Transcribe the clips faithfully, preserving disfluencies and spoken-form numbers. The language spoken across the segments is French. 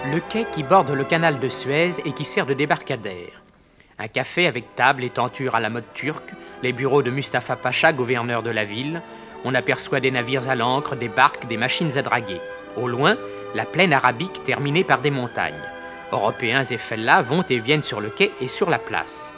Le quai qui borde le canal de Suez et qui sert de débarcadère. Un café avec table et tenture à la mode turque, les bureaux de Mustapha Pacha, gouverneur de la ville. On aperçoit des navires à l'ancre, des barques, des machines à draguer. Au loin, la plaine arabique terminée par des montagnes. Européens et fellahs vont et viennent sur le quai et sur la place.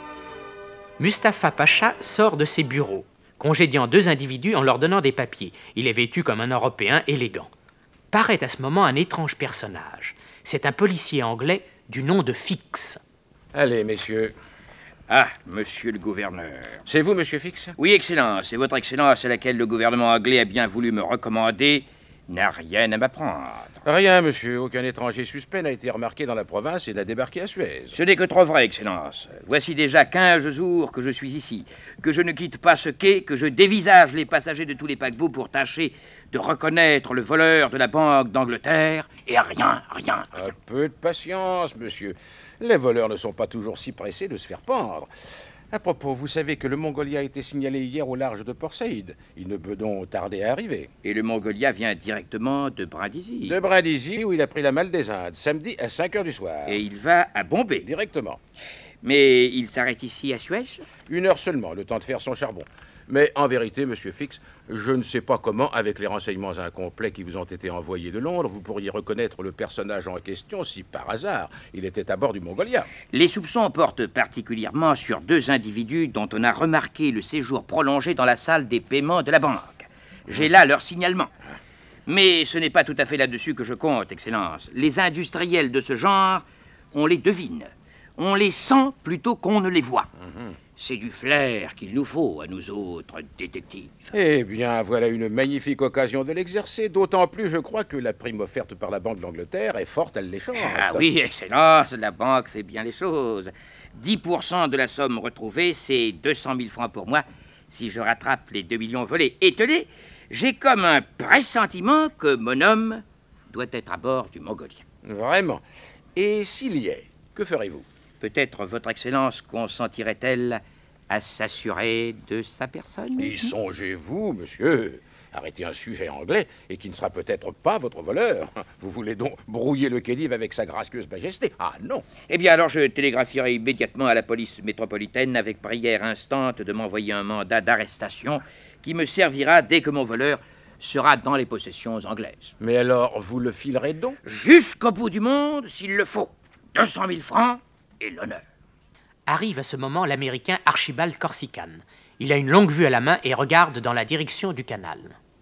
Mustapha Pacha sort de ses bureaux, congédiant deux individus en leur donnant des papiers. Il est vêtu comme un Européen élégant. Paraît à ce moment un étrange personnage. C'est un policier anglais du nom de Fix. Allez, messieurs. Ah, monsieur le gouverneur. C'est vous, monsieur Fix? Oui, Excellence. Et votre Excellence, à laquelle le gouvernement anglais a bien voulu me recommander, n'a rien à m'apprendre. Rien, monsieur. Aucun étranger suspect n'a été remarqué dans la province et n'a débarqué à Suez. Ce n'est que trop vrai, Excellence. Voici déjà quinze jours que je suis ici, que je ne quitte pas ce quai, que je dévisage les passagers de tous les paquebots pour tâcher de reconnaître le voleur de la Banque d'Angleterre, et rien, rien, rien. Un peu de patience, monsieur. Les voleurs ne sont pas toujours si pressés de se faire pendre. À propos, vous savez que le Mongolia a été signalé hier au large de Port Saïd. Il ne peut donc tarder à arriver. Et le Mongolia vient directement de Brindisi. De Brindisi, où il a pris la malle des Indes, samedi à cinq heures du soir. Et il va à Bombay. Directement. Mais il s'arrête ici à Suez? Une heure seulement, le temps de faire son charbon. Mais en vérité, monsieur Fix, je ne sais pas comment, avec les renseignements incomplets qui vous ont été envoyés de Londres, vous pourriez reconnaître le personnage en question si, par hasard, il était à bord du Mongolia. Les soupçons portent particulièrement sur deux individus dont on a remarqué le séjour prolongé dans la salle des paiements de la banque. J'ai là leur signalement. Mais ce n'est pas tout à fait là-dessus que je compte, Excellence. Les industriels de ce genre, on les devine. On les sent plutôt qu'on ne les voit. Mm-hmm. C'est du flair qu'il nous faut à nous autres détectives. Eh bien, voilà une magnifique occasion de l'exercer, d'autant plus, je crois, que la prime offerte par la Banque d'Angleterre est forte alléchante. Ah oui, Excellence, la banque fait bien les choses. dix pour cent de la somme retrouvée, c'est deux cent mille francs pour moi, si je rattrape les deux millions volés. Et tenez, j'ai comme un pressentiment que mon homme doit être à bord du Mongolia. Vraiment. Et s'il y est, que ferez-vous? Peut-être votre Excellence consentirait-elle à s'assurer de sa personne? Y songez-vous, monsieur. Arrêtez un sujet anglais et qui ne sera peut-être pas votre voleur. Vous voulez donc brouiller le Khedive avec sa gracieuse majesté? Ah non. Eh bien, alors je télégraphierai immédiatement à la police métropolitaine avec prière instante de m'envoyer un mandat d'arrestation qui me servira dès que mon voleur sera dans les possessions anglaises. Mais alors, vous le filerez donc? Jusqu'au bout du monde, s'il le faut. deux cent mille francs et l'honneur. Arrive à ce moment l'Américain Archibald Corsican. Il a une longue vue à la main et regarde dans la direction du canal.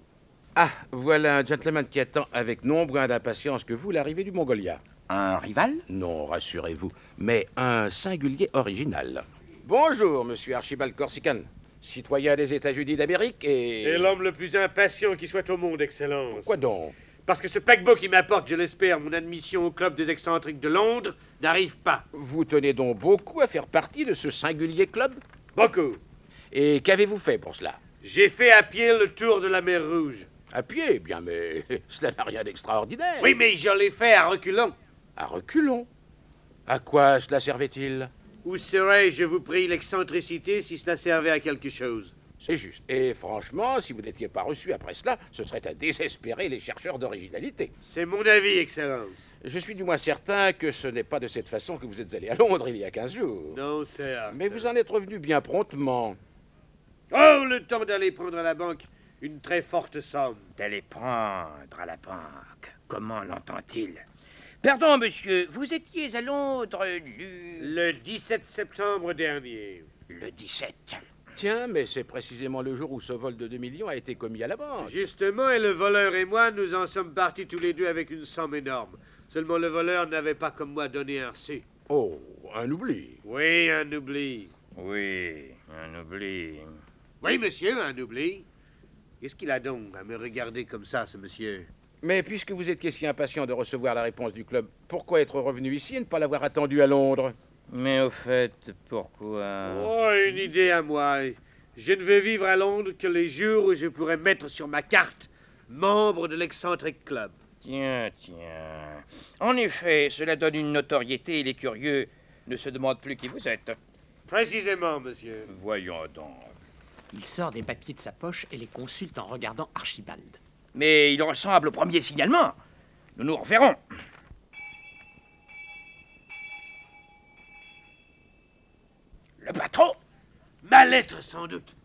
Ah, voilà un gentleman qui attend avec non moins d'impatience que vous l'arrivée du Mongolia. Un rival? Non, rassurez-vous, mais un singulier original. Bonjour, monsieur Archibald Corsican, citoyen des États-Unis d'Amérique et... Et l'homme le plus impatient qui soit au monde, Excellence. Quoi donc? Parce que ce paquebot qui m'apporte, je l'espère, mon admission au club des excentriques de Londres n'arrive pas. Vous tenez donc beaucoup à faire partie de ce singulier club? Beaucoup. Et qu'avez-vous fait pour cela? J'ai fait à pied le tour de la mer Rouge. À pied? Bien, mais cela n'a rien d'extraordinaire. Oui, mais je l'ai fait à reculons. À reculons? À quoi cela servait-il? Où serais, je vous prie, l'excentricité si cela servait à quelque chose? C'est juste. Et franchement, si vous n'étiez pas reçu après cela, ce serait à désespérer les chercheurs d'originalité. C'est mon avis, Excellence. Je suis du moins certain que ce n'est pas de cette façon que vous êtes allé à Londres il y a quinze jours. Non, certes. Mais vous en êtes revenu bien promptement. Oh, le temps d'aller prendre à la banque une très forte somme. D'aller prendre à la banque. Comment l'entend-il? Pardon, monsieur, vous étiez à Londres le... Le dix-sept septembre dernier. Le dix-sept. Tiens, mais c'est précisément le jour où ce vol de deux millions a été commis à la banque. Justement, et le voleur et moi, nous en sommes partis tous les deux avec une somme énorme. Seulement le voleur n'avait pas comme moi donné un reçu. Oh, un oubli. Oui, un oubli. Oui, un oubli. Oui, monsieur, un oubli. Qu'est-ce qu'il a donc à me regarder comme ça, ce monsieur? Mais puisque vous étiez si impatient de recevoir la réponse du club, pourquoi être revenu ici et ne pas l'avoir attendu à Londres? Mais au fait, pourquoi? Oh, une idée à moi. Je ne vais vivre à Londres que les jours où je pourrai mettre sur ma carte membre de l'Excentric Club. Tiens, tiens. En effet, cela donne une notoriété et les curieux ne se demandent plus qui vous êtes. Précisément, monsieur. Voyons donc. Il sort des papiers de sa poche et les consulte en regardant Archibald. Mais il ressemble au premier signalement. Nous nous reverrons. Le patron? Ma lettre, sans doute.